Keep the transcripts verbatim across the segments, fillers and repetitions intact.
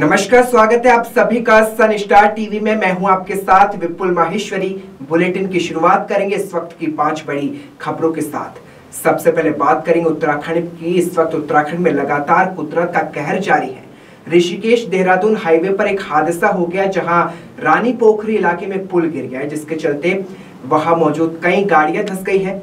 नमस्कार, स्वागत है आप सभी का सन स्टार टीवी में। मैं हूं आपके साथ विपुल माहेश्वरी। बुलेटिन की शुरुआत करेंगे इस वक्त की पांच बड़ी खबरों के साथ। सबसे पहले बात करेंगे उत्तराखंड की। इस वक्त उत्तराखंड में लगातार कुदरत का कहर जारी है। ऋषिकेश देहरादून हाईवे पर एक हादसा हो गया जहां रानी पोखरी इलाके में पुल गिर गया है, जिसके चलते वहां मौजूद कई गाड़ियां धंस गई है।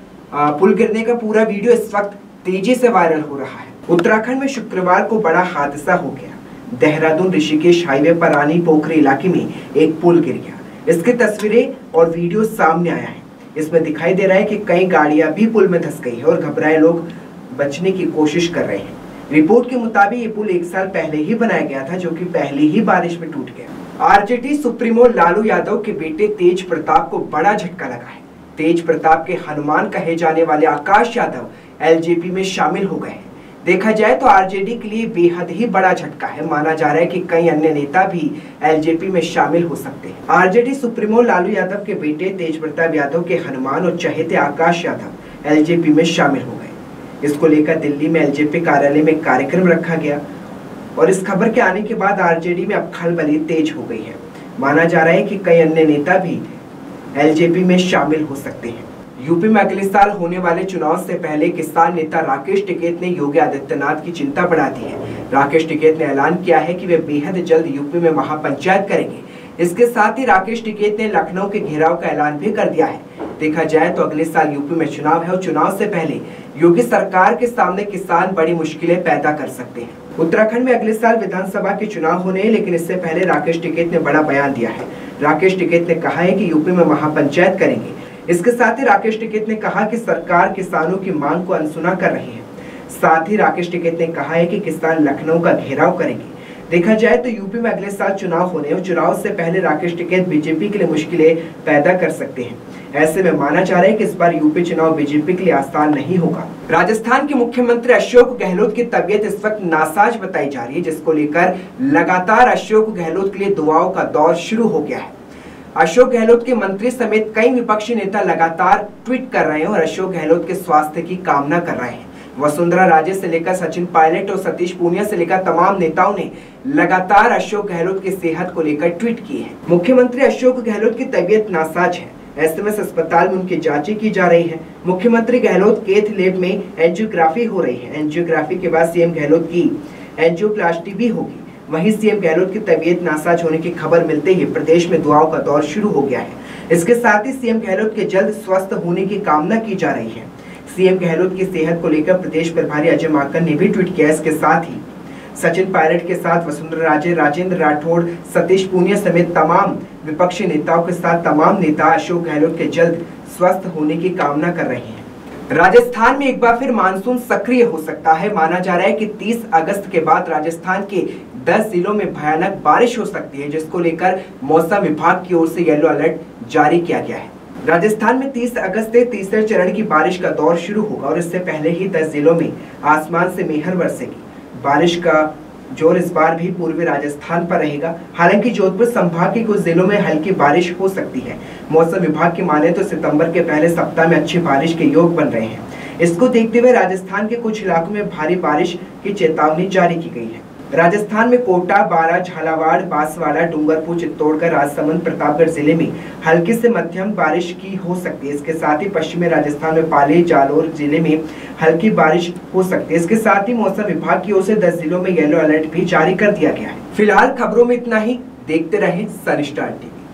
पुल गिरने का पूरा वीडियो इस वक्त तेजी से वायरल हो रहा है। उत्तराखंड में शुक्रवार को बड़ा हादसा हो गया। देहरादून ऋषिकेश हाईवे पर रानी पोखरी इलाके में एक पुल गिर गया। इसकी तस्वीरें और वीडियो सामने आया है। इसमें दिखाई दे रहा है कि कई गाड़ियां भी पुल में धंस गई है और घबराए लोग बचने की कोशिश कर रहे हैं। रिपोर्ट के मुताबिक ये पुल एक साल पहले ही बनाया गया था, जो कि पहली ही बारिश में टूट गया। आरजेडी सुप्रीमो लालू यादव के बेटे तेज प्रताप को बड़ा झटका लगा है। तेज प्रताप के हनुमान कहे जाने वाले आकाश यादव एलजेपी में शामिल हो गए हैं। देखा जाए तो आरजेडी के लिए बेहद ही बड़ा झटका है। माना जा रहा है कि कई अन्य नेता भी एलजेपी में शामिल हो सकते हैं। आरजेडी सुप्रीमो लालू यादव के बेटे तेज प्रताप यादव के हनुमान और चहेते आकाश यादव एलजेपी में शामिल हो गए। इसको लेकर दिल्ली में एलजेपी कार्यालय में कार्यक्रम रखा गया और इस खबर के आने के बाद आरजेडी में अब खलबली तेज हो गई है। माना जा रहा है कि कई अन्य नेता भी एलजेपी में शामिल हो सकते हैं। यूपी में अगले साल होने वाले चुनाव से पहले किसान नेता राकेश टिकैत ने योगी आदित्यनाथ की चिंता बढ़ा दी है। राकेश टिकैत ने ऐलान किया है कि वे बेहद जल्द यूपी में महापंचायत करेंगे। इसके साथ ही राकेश टिकैत ने लखनऊ के घेराव का ऐलान भी कर दिया है। देखा जाए तो अगले साल यूपी में चुनाव है और चुनाव से पहले योगी सरकार के सामने किसान बड़ी मुश्किलें पैदा कर सकते हैं। उत्तराखंड में अगले साल विधानसभा के चुनाव होने हैं, लेकिन इससे पहले राकेश टिकैत ने बड़ा बयान दिया है। राकेश टिकैत ने कहा है कि यूपी में महापंचायत करेंगे। इसके साथ ही राकेश टिकैत ने कहा कि सरकार किसानों की मांग को अनसुना कर रही है। साथ ही राकेश टिकैत ने कहा है कि किसान लखनऊ का घेराव करेंगे। देखा जाए तो यूपी में अगले साल चुनाव होने और चुनाव से पहले राकेश टिकैत बीजेपी के लिए मुश्किलें पैदा कर सकते हैं। ऐसे में माना जा रहा है कि इस बार यूपी चुनाव बीजेपी के लिए आसान नहीं होगा। राजस्थान के मुख्यमंत्री अशोक गहलोत की तबीयत इस वक्त नासाज बताई जा रही है, जिसको लेकर लगातार अशोक गहलोत के लिए दुआओं का दौर शुरू हो गया है। अशोक गहलोत के मंत्री समेत कई विपक्षी नेता लगातार ट्वीट कर रहे हैं और अशोक गहलोत के स्वास्थ्य की कामना कर रहे हैं। वसुंधरा राजे से लेकर सचिन पायलट और सतीश पूनिया से लेकर तमाम नेताओं ने लगातार अशोक गहलोत की सेहत को लेकर ट्वीट किए हैं। मुख्यमंत्री अशोक गहलोत की तबीयत नासाज है। ऐसे में अस्पताल में उनकी जांचें की जा रही है। मुख्यमंत्री गहलोत केथ लैब में एंजियोग्राफी हो रही है। एंजियोग्राफी के बाद सीएम गहलोत की एंजियोप्लास्टी भी होगी। वहीं सीएम गहलोत की तबीयत नासाज होने की खबर मिलते ही प्रदेश में दुआओं का दौर शुरू हो गया है। इसके साथ ही सीएम गहलोत के जल्द स्वस्थ होने की कामना की जा रही है। सीएम गहलोत की सेहत को लेकर प्रदेश प्रभारी अजय माकन ने भी ट्वीट किया। इसके साथ ही सचिन पायलट के साथ वसुंधरा राजे, राजेंद्र राठौड़, सतीश पूनिया समेत तमाम विपक्षी नेताओं के साथ तमाम नेता अशोक गहलोत के जल्द स्वस्थ होने की कामना कर रहे हैं। राजस्थान में एक बार फिर मानसून सक्रिय हो सकता है। माना जा रहा है कि तीस अगस्त के बाद राजस्थान के दस जिलों में भयानक बारिश हो सकती है, जिसको लेकर मौसम विभाग की ओर से येलो अलर्ट जारी किया गया है। राजस्थान में तीस अगस्त से तीसरे चरण की बारिश का दौर शुरू होगा और इससे पहले ही दस जिलों में आसमान से मेहर बरसेगी। बारिश का जोर इस बार भी पूर्वी राजस्थान पर रहेगा। हालांकि जोधपुर संभाग के कुछ जिलों में हल्की बारिश हो सकती है। मौसम विभाग की माने तो सितंबर के पहले सप्ताह में अच्छी बारिश के योग बन रहे हैं। इसको देखते हुए राजस्थान के कुछ इलाकों में भारी बारिश की चेतावनी जारी की गई है। राजस्थान में कोटा, बारां, झालावाड़, बांसवाड़ा, डूंगरपुर, चित्तौड़गढ़, राजसमंद, प्रतापगढ़ जिले में हल्की से मध्यम बारिश की हो सकती है। इसके साथ ही पश्चिमी राजस्थान में पाली, जालोर जिले में हल्की बारिश हो सकती है। इसके साथ ही मौसम विभाग की ओर से दस जिलों में येलो अलर्ट भी जारी कर दिया गया है। फिलहाल खबरों में इतना ही। देखते रहें सन स्टार टीवी।